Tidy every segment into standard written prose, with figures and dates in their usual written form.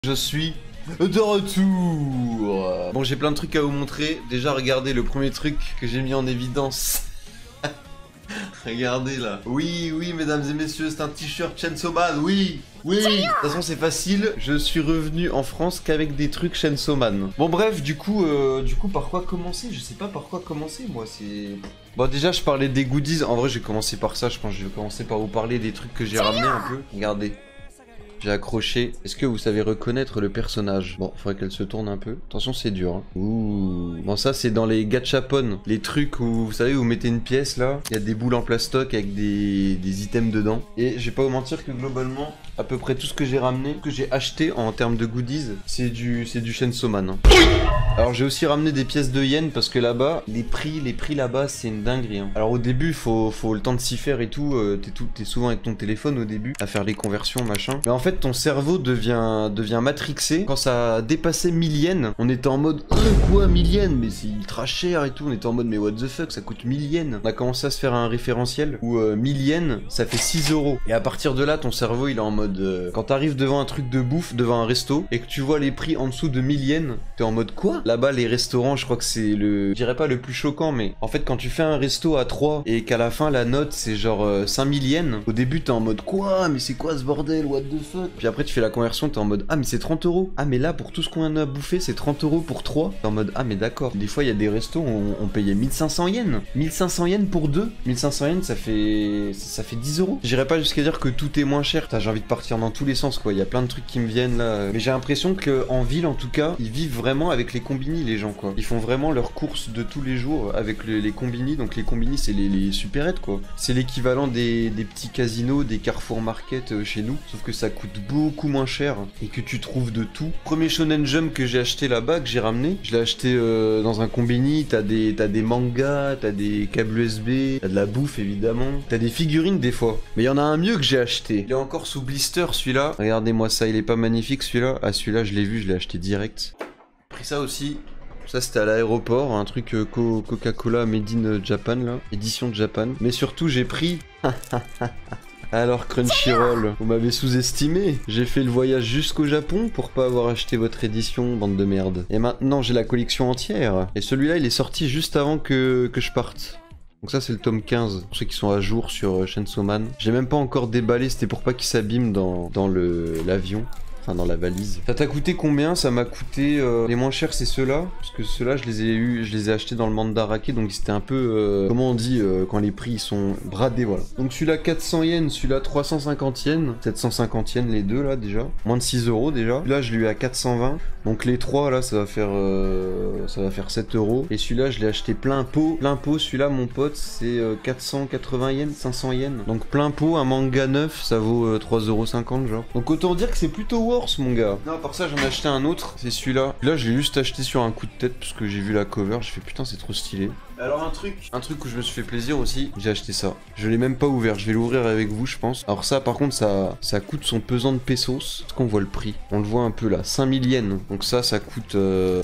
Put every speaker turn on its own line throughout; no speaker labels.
Je suis de retour. Bon, j'ai plein de trucs à vous montrer. Déjà, regardez le premier truc que j'ai mis en évidence. Regardez là. Oui, oui, mesdames et messieurs, c'est un t-shirt Chainsaw Man. Oui, oui. De toute façon, c'est facile. Je suis revenu en France qu'avec des trucs Chainsaw Man. Bon, bref, du coup, par quoi commencer? Je sais pas par quoi commencer, moi. C'est. Bon, déjà, je parlais des goodies. En vrai, j'ai commencé par ça. Je pense que je vais commencer par vous parler des trucs que j'ai ramenés un peu. Regardez. J'ai accroché. Est-ce que vous savez reconnaître le personnage? Bon, faudrait qu'elle se tourne un peu. Attention, c'est dur. Hein. Ouh. Bon, ça, c'est dans les gachapon. Les trucs où, vous savez, vous mettez une pièce, là. Il y a des boules en plastoc avec des items dedans. Et je vais pas vous mentir que globalement, à peu près tout ce que j'ai ramené, que j'ai acheté en termes de goodies, c'est du Chainsaw Man. Hein. Alors, j'ai aussi ramené des pièces de yens parce que là-bas, les prix là-bas, c'est une dinguerie. Hein. Alors, au début, faut le temps de s'y faire et tout. T'es souvent avec ton téléphone au début, à faire les conversions, machin. Mais en fait, ton cerveau devient matrixé. Quand ça a dépassé 1000 yens, on était en mode quoi 1000 yens? Mais c'est ultra cher et tout. On était en mode mais what the fuck, ça coûte 1000 yens. On a commencé à se faire un référentiel où 1000 yens, ça fait 6 euros. Et à partir de là, ton cerveau il est en mode quand t'arrives devant un truc de bouffe, devant un resto, et que tu vois les prix en dessous de 1000 yens, t'es en mode quoi? Là-bas, les restaurants, je crois que c'est je dirais pas le plus choquant, mais en fait, quand tu fais un resto à 3 et qu'à la fin, la note c'est genre 5000 yens, au début, t'es en mode quoi? Mais c'est quoi ce bordel? What the fuck? Puis après, tu fais la conversion, t'es en mode ah, mais c'est 30 euros. Ah, mais là, pour tout ce qu'on a bouffé, c'est 30 euros pour 3. T'es en mode ah, mais d'accord. Des fois, il y a des restos où on payait 1500 yens. 1500 yens pour 2. 1500 yens, ça fait 10 euros. J'irais pas jusqu'à dire que tout est moins cher. J'ai envie de partir dans tous les sens, quoi. Il y a plein de trucs qui me viennent là. Mais j'ai l'impression qu'en ville, en tout cas, ils vivent vraiment avec les combini, les gens, quoi. Ils font vraiment leurs courses de tous les jours avec les combini. Donc, les combini, c'est les supérettes, quoi. C'est l'équivalent des petits casinos, des Carrefour Market chez nous. Sauf que ça coûte beaucoup moins cher et que tu trouves de tout. Premier Shonen Jump que j'ai acheté là-bas, que j'ai ramené, je l'ai acheté dans un combini. T'as des mangas, t'as des câbles USB, t'as de la bouffe évidemment, t'as des figurines des fois. Mais il y en a un mieux que j'ai acheté. Il est encore sous blister celui-là. Regardez-moi ça, il est pas magnifique celui-là? Ah, celui-là je l'ai vu, je l'ai acheté direct. J'ai pris ça aussi. Ça c'était à l'aéroport, un truc Coca-Cola Made in Japan là, édition Japan. Mais surtout j'ai pris... Alors Crunchyroll, vous m'avez sous-estimé. J'ai fait le voyage jusqu'au Japon pour pas avoir acheté votre édition, bande de merde. Et maintenant j'ai la collection entière. Et celui-là il est sorti juste avant que je parte. Donc ça c'est le tome 15, pour ceux qui sont à jour sur Chainsaw Man. J'ai même pas encore déballé, c'était pour pas qu'il s'abîme dans l'avion. Enfin dans la valise. Ça t'a coûté combien? Ça m'a coûté... Les moins chers c'est ceux-là. Parce que ceux-là je les ai achetés dans le Mandarake. Donc c'était un peu... comment on dit quand les prix sont bradés, voilà. Donc celui-là 400 yens, celui-là 350 yens. 750 yens les deux là déjà. Moins de 6 euros déjà. Là je l'ai eu à 420. Donc les trois là ça va faire 7 euros. Et celui-là je l'ai acheté plein pot. Plein pot, celui-là mon pote c'est 480 yens, 500 yens. Donc plein pot, un manga neuf ça vaut 3,50 € genre. Donc autant dire que c'est plutôt mon gars. Non, par ça j'en ai acheté un autre, c'est celui-là. Là je l'ai juste acheté sur un coup de tête parce que j'ai vu la cover, j'ai fait putain c'est trop stylé. Alors un truc où je me suis fait plaisir aussi, j'ai acheté ça. Je l'ai même pas ouvert, je vais l'ouvrir avec vous je pense. Alors ça par contre ça coûte son pesant de pesos. Est-ce qu'on voit le prix? On le voit un peu là, 5000 yens. Donc ça coûte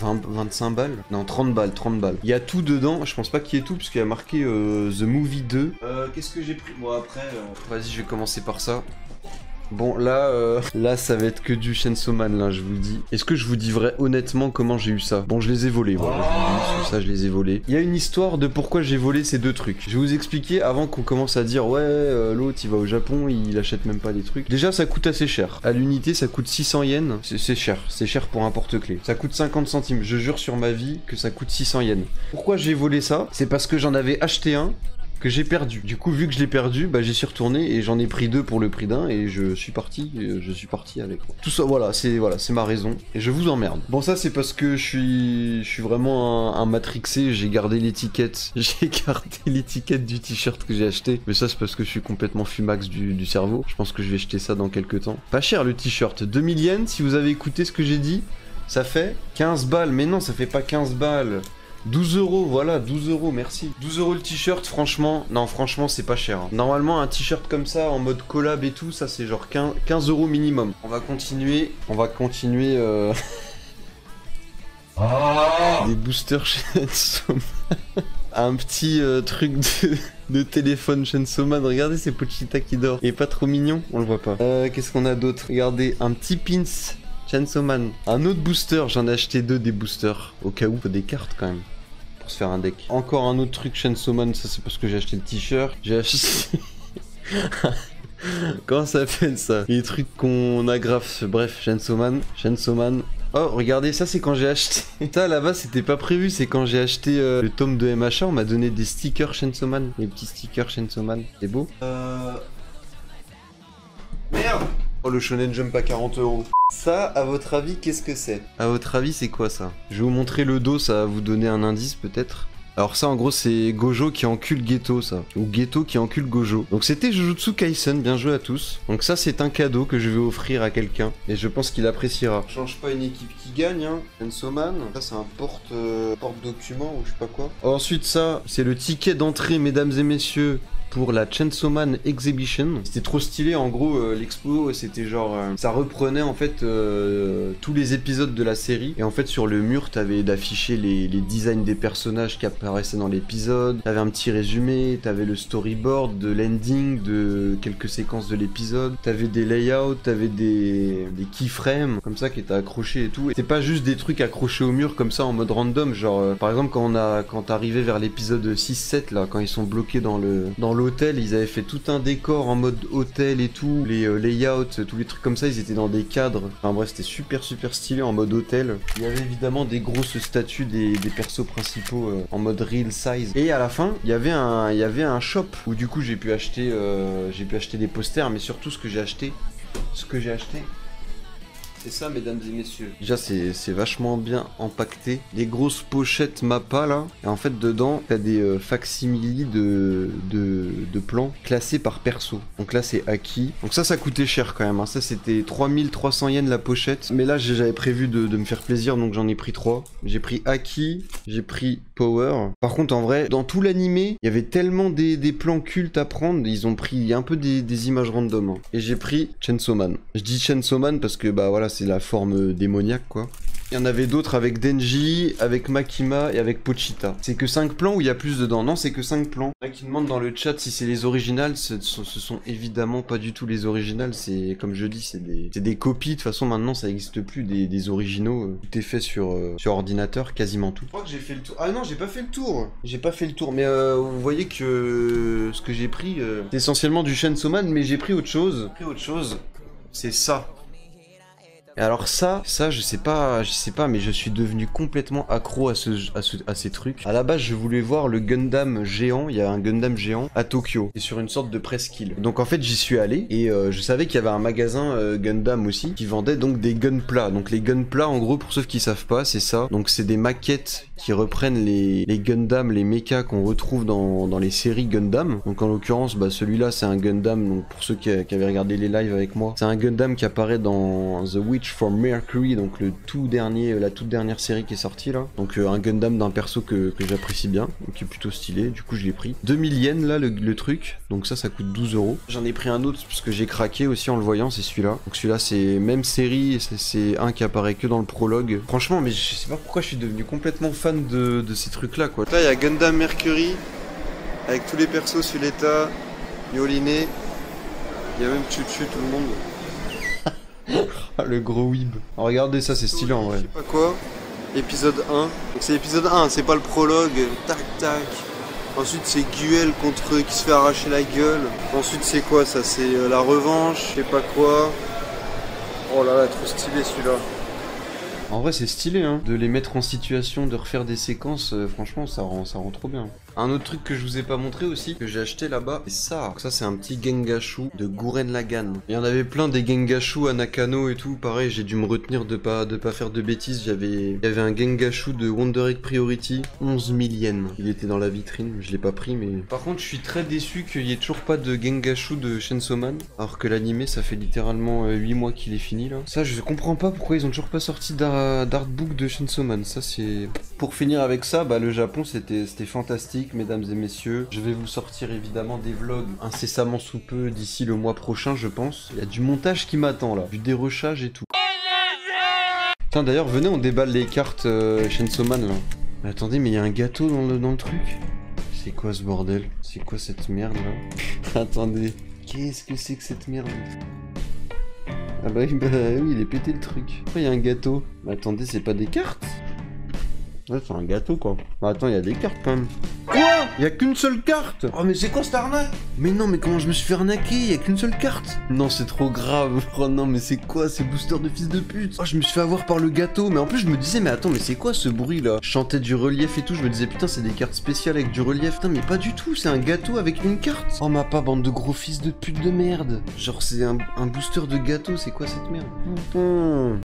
25 balles. Non 30 balles. Il y a tout dedans, je pense pas qu'il y ait tout parce qu'il y a marqué The Movie 2. Qu'est-ce que j'ai pris? Bon après, vas-y je vais commencer par ça. Bon là ça va être que du Chainsaw Man là je vous le dis. Est-ce que je vous dis vrai honnêtement comment j'ai eu ça? Bon je les ai volés voilà, ça je les ai volés. Il y a une histoire de pourquoi j'ai volé ces deux trucs. Je vais vous expliquer avant qu'on commence à dire ouais l'autre il va au Japon, il achète même pas les trucs. Déjà ça coûte assez cher. À l'unité ça coûte 600 yens. C'est cher pour un porte-clés. Ça coûte 50 centimes. Je jure sur ma vie que ça coûte 600 yens. Pourquoi j'ai volé ça? C'est parce que j'en avais acheté un que j'ai perdu. Du coup, vu que je l'ai perdu, bah j'y suis retourné et j'en ai pris deux pour le prix d'un et je suis parti avec. Tout ça, voilà, c'est ma raison. Et je vous emmerde. Bon, ça c'est parce que je suis vraiment un matrixé. J'ai gardé l'étiquette. J'ai gardé l'étiquette du t-shirt que j'ai acheté. Mais ça c'est parce que je suis complètement fumax du cerveau. Je pense que je vais jeter ça dans quelques temps. Pas cher le t-shirt. 2000 yens, si vous avez écouté ce que j'ai dit, ça fait 15 balles. Mais non, ça fait pas 15 balles. 12 euros, voilà, 12 euros, merci. 12 euros le t-shirt, franchement, non, franchement, c'est pas cher. Hein. Normalement, un t-shirt comme ça, en mode collab et tout, ça, c'est genre 15 euros minimum. On va continuer. Des boosters Chainsaw Man. Un petit truc de téléphone Chainsaw Man. Regardez, c'est Pochita qui dort. Il est pas trop mignon, on le voit pas. Qu'est-ce qu'on a d'autre? Regardez, un petit pins Chainsaw Man. Un autre booster, j'en ai acheté 2 des boosters. Au cas où, faut des cartes quand même. Pour se faire un deck. Encore un autre truc Chainsaw Man, ça c'est parce que j'ai acheté le t-shirt. J'ai acheté... Comment ça s'appelle ça? Les trucs qu'on agrafe. Bref, Chainsaw Man. Oh, regardez, ça c'est quand j'ai acheté. Ça là-bas c'était pas prévu, c'est quand j'ai acheté le tome de MHA, on m'a donné des stickers Chainsaw Man. Les petits stickers Chainsaw Man. C'est beau. Merde! Oh, le Shonen Jump à 40 €. Ça, à votre avis, qu'est-ce que c'est? À votre avis, c'est quoi ça? Je vais vous montrer le dos, ça va vous donner un indice peut-être. Alors ça en gros c'est Gojo qui encule Geto ça, ou Geto qui encule Gojo. Donc c'était Jujutsu Kaisen, bien joué à tous. Donc ça c'est un cadeau que je vais offrir à quelqu'un, et je pense qu'il appréciera. Change pas une équipe qui gagne hein, Chainsaw Man. Ça c'est un porte-document ou je sais pas quoi. Ensuite ça, c'est le ticket d'entrée mesdames et messieurs pour la Chainsaw Man Exhibition. C'était trop stylé, en gros l'expo c'était genre ça reprenait en fait tous les épisodes de la série, et en fait sur le mur t'avais d'afficher les designs des personnages qui apparaissaient dans l'épisode, t'avais un petit résumé, t'avais le storyboard de l'ending de quelques séquences de l'épisode, t'avais des layouts, t'avais des keyframes comme ça qui étaient accrochés et tout, et c'était pas juste des trucs accrochés au mur comme ça en mode random, genre par exemple quand t'arrivais vers l'épisode 6-7 là, quand ils sont bloqués dans l'hôtel, ils avaient fait tout un décor en mode hôtel et tout, les layouts, tous les trucs comme ça, ils étaient dans des cadres. Enfin bref, c'était super stylé en mode hôtel. Il y avait évidemment des grosses statues des persos principaux en mode real size. Et à la fin, il y avait un shop où du coup j'ai pu acheter des posters, mais surtout ce que j'ai acheté, c'est ça mesdames et messieurs. Déjà c'est vachement bien empaqueté. Les grosses pochettes Mappa là. Et en fait dedans t'as des facsimili de plans classés par perso. Donc là c'est Aki. Donc ça coûtait cher quand même hein. Ça c'était 3300 yens la pochette. Mais là j'avais prévu de me faire plaisir, donc j'en ai pris 3. J'ai pris Aki, j'ai pris Power. Par contre en vrai dans tout l'animé il y avait tellement des plans cultes à prendre. Ils ont pris un peu des images random hein. Et j'ai pris Chainsaw Man. Je dis Chainsaw Man parce que bah voilà c'est la forme démoniaque quoi. Il y en avait d'autres avec Denji, avec Makima et avec Pochita. C'est que 5 plans ou il y a plus dedans? Non, c'est que 5 plans. Il y en a qui demandent dans le chat si c'est les originales. Ce sont évidemment pas du tout les originales. C'est comme je dis, c'est des copies. De toute façon, maintenant, ça n'existe plus des originaux. Tout est fait sur ordinateur, quasiment tout. Je crois que j'ai fait le tour. Ah non, j'ai pas fait le tour. J'ai pas fait le tour. Mais vous voyez que ce que j'ai pris, c'est essentiellement du Chainsaw Man, mais j'ai pris autre chose. C'est ça. Et alors ça je sais pas, mais je suis devenu complètement accro à ces trucs. À la base, je voulais voir le Gundam géant, il y a un Gundam géant à Tokyo, et sur une sorte de presqu'île. Donc en fait, j'y suis allé, et je savais qu'il y avait un magasin Gundam aussi, qui vendait donc des Gunpla. Donc les Gunpla, en gros, pour ceux qui savent pas, c'est ça. Donc c'est des maquettes qui reprennent les Gundam, les mechas qu'on retrouve dans les séries Gundam. Donc en l'occurrence, bah, celui-là, c'est un Gundam, donc pour ceux qui avaient regardé les lives avec moi, c'est un Gundam qui apparaît dans The Witch from Mercury, donc la toute dernière série qui est sortie là. Donc un Gundam d'un perso que j'apprécie bien, qui est plutôt stylé, du coup je l'ai pris. 2000 yens là le truc, donc ça coûte 12 €. J'en ai pris un autre parce que j'ai craqué aussi en le voyant, c'est celui-là. Donc celui-là c'est même série, c'est un qui apparaît que dans le prologue. Franchement, mais je sais pas pourquoi je suis devenu complètement fan de ces trucs là quoi. Là il y a Gundam Mercury, avec tous les persos sur l'état, Yoliné, il y a même Chuchu, tout le monde. Le gros weeb. Alors regardez ça, c'est stylé en vrai. Je sais pas quoi. Épisode 1. Donc c'est épisode 1, c'est pas le prologue. Tac tac. Ensuite c'est Guel qui se fait arracher la gueule. Ensuite c'est quoi ça? C'est la revanche, je sais pas quoi. Oh là là, trop stylé celui-là. En vrai c'est stylé hein, de les mettre en situation de refaire des séquences, franchement ça rend trop bien. Un autre truc que je vous ai pas montré aussi, que j'ai acheté là-bas, c'est ça. Ça c'est un petit Gengashu de Gurren Lagann. Il y en avait plein des Gengashu à Nakano et tout, pareil j'ai dû me retenir de pas faire de bêtises. Il y avait un Gengashu de Wonder Egg Priority, 11 000 yens. Il était dans la vitrine, je l'ai pas pris mais... Par contre je suis très déçu qu'il y ait toujours pas de Gengashu de Chainsaw Man, alors que l'animé ça fait littéralement 8 mois qu'il est fini là. Ça je comprends pas pourquoi ils ont toujours pas sorti d'artbook de Chainsaw Man, ça c'est... Pour finir avec ça, bah le Japon c'était fantastique mesdames et messieurs. Je vais vous sortir évidemment des vlogs incessamment sous peu d'ici le mois prochain je pense. Il y a du montage qui m'attend là, du dérochage et tout. Putain d'ailleurs venez on déballe les cartes Chainsaw Man là. Mais attendez mais il y a un gâteau dans le truc. C'est quoi ce bordel? C'est quoi cette merde là? Attendez, qu'est-ce que c'est que cette merde? Ah bah oui, il est pété le truc. Pourquoi il y a un gâteau? Mais attendez, c'est pas des cartes? Ouais, c'est un gâteau quoi. Bah, attends, il y a des cartes quand même. Quoi? Il y a qu'une seule carte? Oh mais c'est quoi cette arnaque? Mais non, mais comment je me suis fait arnaquer? Il y a qu'une seule carte. Non, c'est trop grave. Oh non, mais c'est quoi ces boosters de fils de pute? Oh, je me suis fait avoir par le gâteau. Mais en plus, je me disais, mais attends, mais c'est quoi ce bruit là? Je chantais du relief et tout. Je me disais, putain, c'est des cartes spéciales avec du relief. Putain, mais pas du tout. C'est un gâteau avec une carte. Oh, ma pas, bande de gros fils de pute de merde. Genre, c'est un booster de gâteau. C'est quoi cette merde?